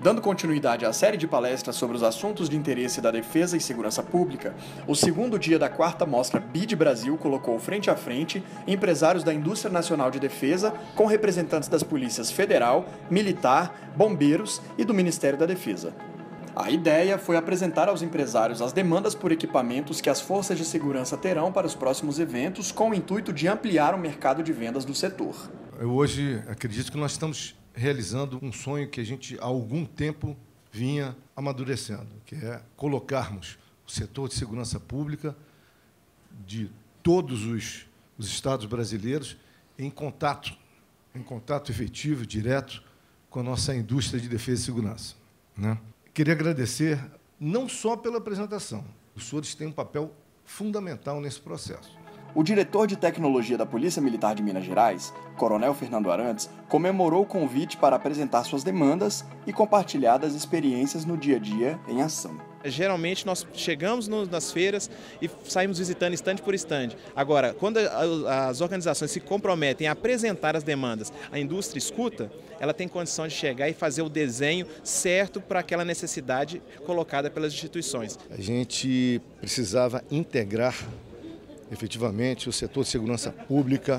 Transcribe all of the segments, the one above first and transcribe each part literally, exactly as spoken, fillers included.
Dando continuidade à série de palestras sobre os assuntos de interesse da defesa e segurança pública, o segundo dia da quarta mostra B I D Brasil colocou frente a frente empresários da indústria nacional de defesa com representantes das polícias federal, militar, bombeiros e do Ministério da Defesa. A ideia foi apresentar aos empresários as demandas por equipamentos que as forças de segurança terão para os próximos eventos, com o intuito de ampliar o mercado de vendas do setor. Eu hoje acredito que nós estamos realizando um sonho que a gente há algum tempo vinha amadurecendo, que é colocarmos o setor de segurança pública de todos os, os estados brasileiros em contato, em contato efetivo, direto, com a nossa indústria de defesa e segurança, né? Queria agradecer não só pela apresentação, os senhores têm um papel fundamental nesse processo. O diretor de tecnologia da Polícia Militar de Minas Gerais, Coronel Fernando Arantes, comemorou o convite para apresentar suas demandas e compartilhar das experiências no dia a dia em ação. Geralmente nós chegamos no, nas feiras e saímos visitando estande por estande. Agora, quando a, as organizações se comprometem a apresentar as demandas, a indústria escuta, ela tem condição de chegar e fazer o desenho certo para aquela necessidade colocada pelas instituições. A gente precisava integrar efetivamente o setor de segurança pública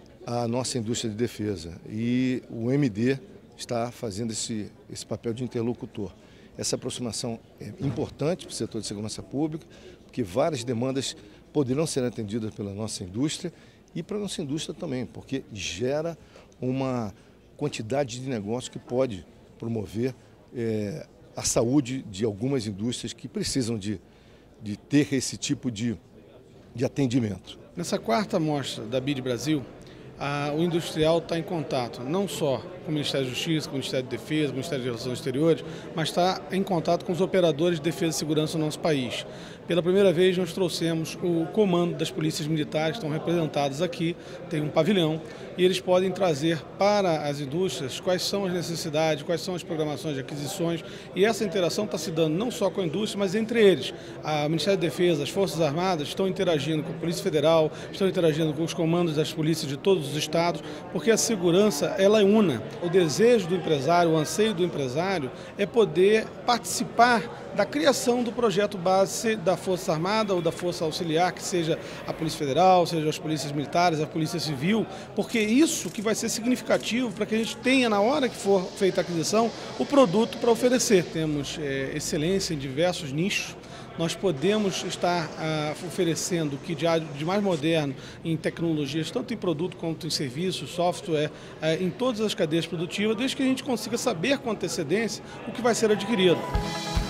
à nossa indústria de defesa. E o M D está fazendo esse, esse papel de interlocutor. Essa aproximação é importante para o setor de segurança pública, porque várias demandas poderão ser atendidas pela nossa indústria e para a nossa indústria também, porque gera uma quantidade de negócio que pode promover é, a saúde de algumas indústrias que precisam de, de ter esse tipo de de atendimento. Nessa quarta mostra da B I D Brasil, a, o industrial está em contato não só com o Ministério da Justiça, com o Ministério da Defesa, com o Ministério de Relações Exteriores, mas está em contato com os operadores de defesa e segurança do nosso país. Pela primeira vez nós trouxemos o comando das polícias militares, que estão representados aqui, tem um pavilhão, e eles podem trazer para as indústrias quais são as necessidades, quais são as programações de aquisições, e essa interação está se dando não só com a indústria, mas entre eles. O Ministério da Defesa, as Forças Armadas estão interagindo com a Polícia Federal, estão interagindo com os comandos das polícias de todos os estados, porque a segurança ela é una. O desejo do empresário, o anseio do empresário é poder participar da criação do projeto base da Força Armada ou da Força Auxiliar, que seja a Polícia Federal, seja as polícias militares, a Polícia Civil, porque isso que vai ser significativo para que a gente tenha, na hora que for feita a aquisição, o produto para oferecer. Temos é, excelência em diversos nichos. Nós podemos estar ah, oferecendo o que de, de mais moderno em tecnologias, tanto em produto quanto em serviços, software, ah, em todas as cadeias produtivas, desde que a gente consiga saber com antecedência o que vai ser adquirido.